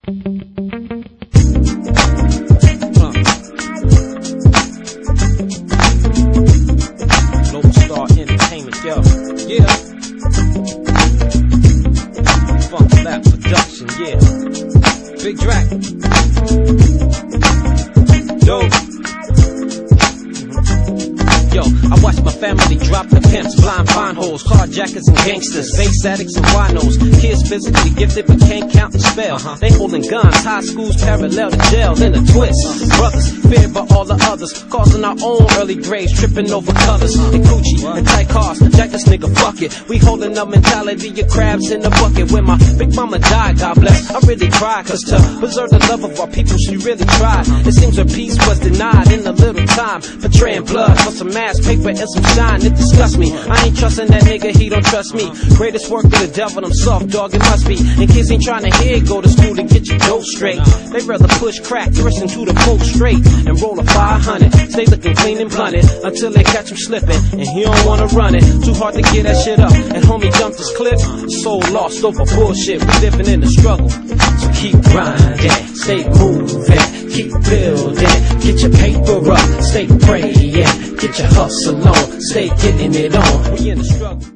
Big Drac. Yo. Yo, I watch my family drop the pimps, blind fine hoes, carjackers and gangsters, bass addicts and winos. Kids physically gifted but can't count and spell. They holding guns, high schools parallel to jail, then a twist. Brothers feared by all the others, causing our own early graves, tripping over colors and coochie and tight cars. Jack this nigga, fuck it. We holding up mentality of crabs in the bucket. When my big mama died, God bless, I really cried, cause to preserve the love of our people, she really tried. It seems her peace was denied in a little time, portraying blood for some ass paper and some shine. It disgusts me. I ain't trusting that nigga, he don't trust me. Greatest work of the devil, I'm soft, dog, it must be. And kids ain't trying to hear, go to school to get your dough straight. They rather push crack, listen to the folk straight, and roll a 500. Stay looking clean and blunted until they catch him slipping, and he don't wanna run it. Too hard to get that shit up, and homie jumped his clip. Soul lost over bullshit, we living in the struggle. So keep grinding, stay moving, keep building, get your paper up, stay praying, get your hustle on, stay getting it on. We in the struggle.